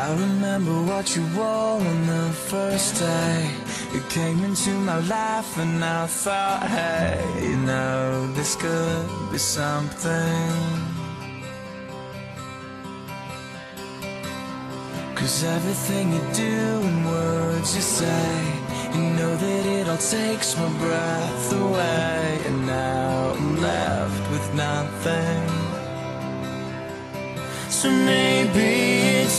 I remember what you wore on the first day. You came into my life and I thought, hey, you know, this could be something. 'Cause everything you do and words you say, you know that it all takes my breath away. And now I'm left with nothing. So maybe it's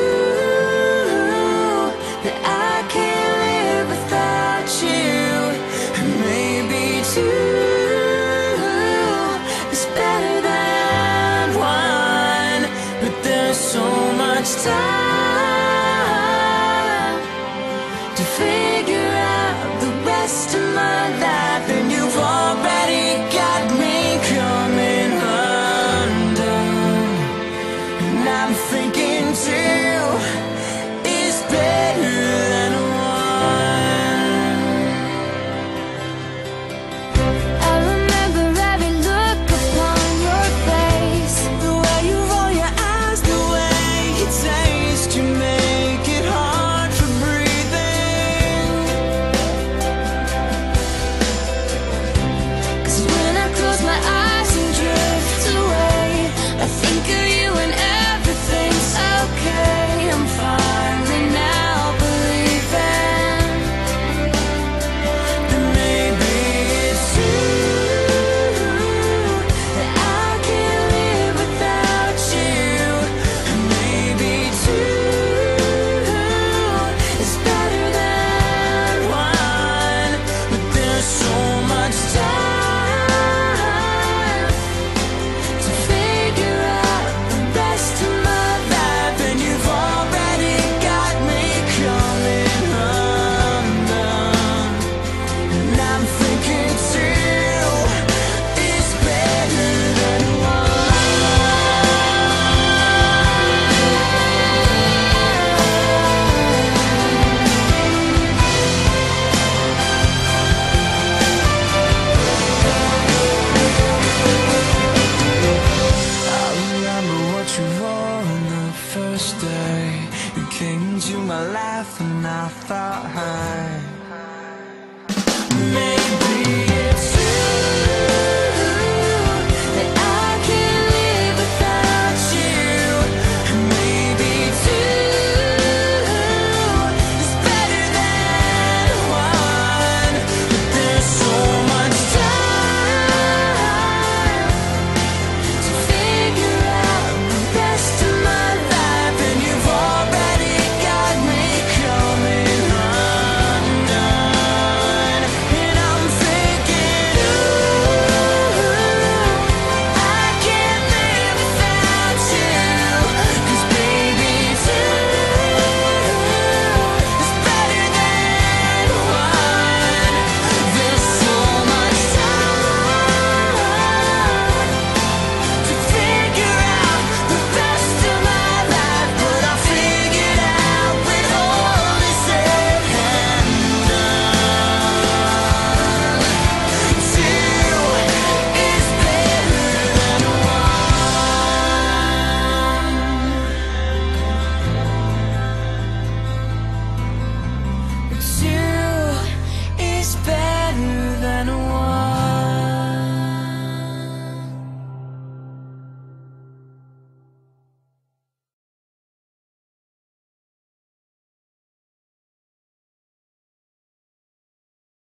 true that I can't live without you. And maybe two is better than one. But there's so much time to figure out the rest of my life, and you've already got me coming undone. And I'm thinking two is better than one. I remember every look upon your face, The way you roll your eyes, the way you taste, you make it hard for breathing. 'cause when I close my eyes and drift away, I think of you and everything's okay. I'm finally now believing And maybe it's true that I can't live without you. And maybe two is better than one. But there's so much time to figure out the rest of my life, and you've already got me coming undone. And I'm thinking two is better than I remember what you wore on the first day. You came into my life and I thought, hey,